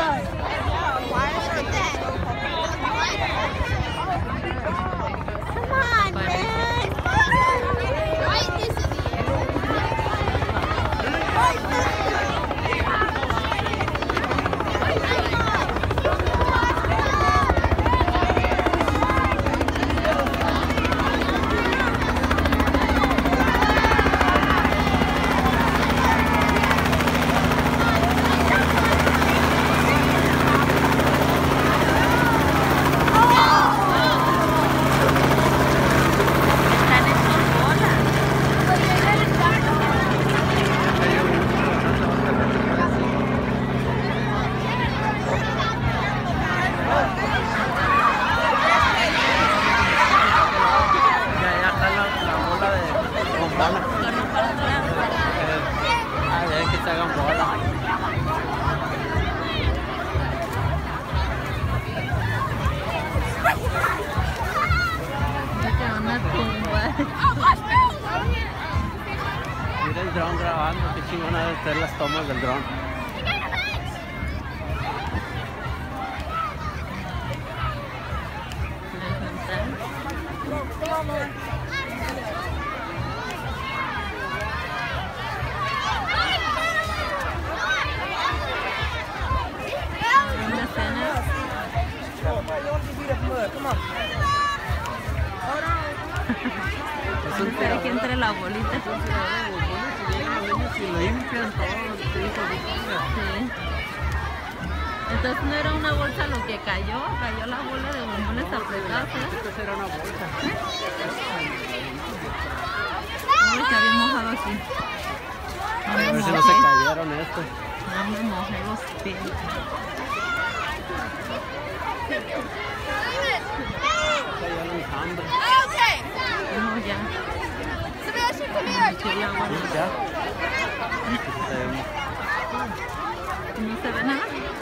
Come on, man. Right, this is Mira el dron grabando, qué chingona de hacer las tomas del dron. Espera que entre la bolita. Si limpian todo, Sí. Entonces no era una bolsa lo que cayó la bola de bombones apretados. Esto era una bolsa. Uy, se había mojado aquí. A ver si no se cayeron estos. No me mojé los pies. Cayó el enjambre. No, ya. Ya. ¿No se ve nada?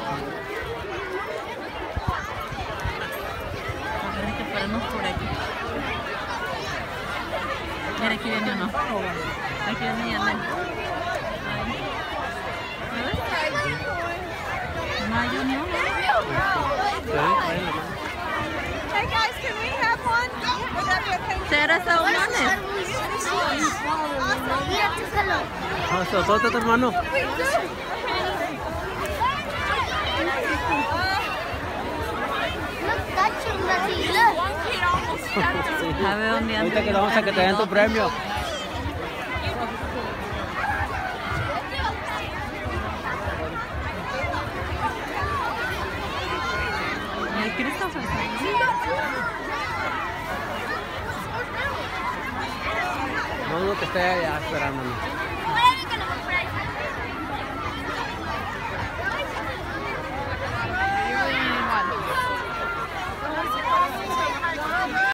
A ver, hay que pararnos por aquí. Mira, aquí viene uno. Aquí viene ya. No hay uno. Hey guys, can we have one? Would that be okay? ¿Será saurones? Suelta tu hermano. A ver dónde anda. Ahorita que vamos a que te den tu premio. El Christopher. No dudo que esté allá esperándonos.